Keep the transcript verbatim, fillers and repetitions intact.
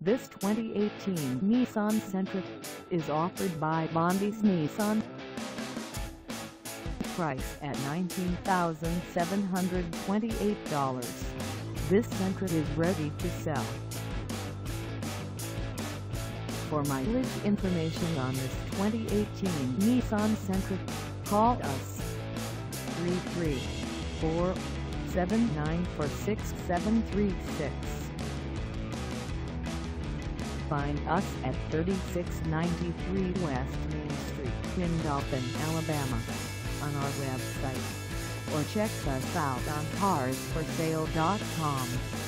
This twenty eighteen Nissan Sentra is offered by Bondi's Nissan. Price at nineteen thousand seven hundred twenty-eight dollars. This Sentra is ready to sell. For mileage information on this twenty eighteen Nissan Sentra, call us three three four, seven nine four, six seven three six. Find us at thirty-six ninety-three West Main Street in Dothan, Alabama, on our website, or check us out on cars for sale dot com.